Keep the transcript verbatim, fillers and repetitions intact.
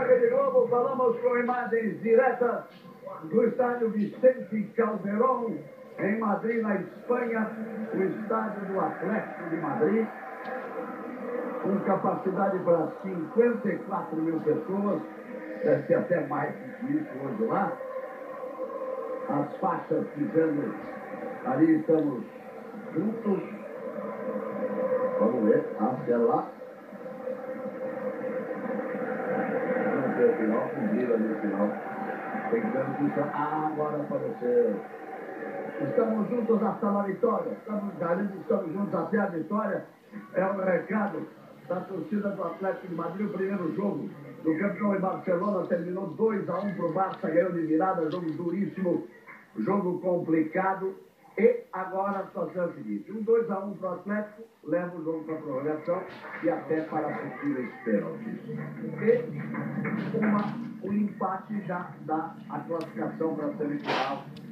Rede Globo, falamos com imagens diretas do estádio Vicente Calderón, em Madrid, na Espanha, o estádio do Atlético de Madrid, com capacidade para cinquenta e quatro mil pessoas, deve ser até mais que isso hoje lá. As faixas dizendo, ali estamos juntos. Vamos ver, até lá. Vamos ver o final, cumpriram ali o final. Tem que ver o que está. Ah, agora apareceu. Estamos juntos até a vitória. Estamos garantindo, estamos juntos até a vitória. É o recado da torcida do Atlético de Madrid. O primeiro jogo do campeão em Barcelona terminou dois a um para o Barça, ganhou de virada, jogo duríssimo, jogo complicado. E agora a situação é a seguinte: um dois a um para o Atlético, leva o jogo para a prorrogação e até para possíveis pênaltis. E uma, um empate já dá a classificação para a semifinal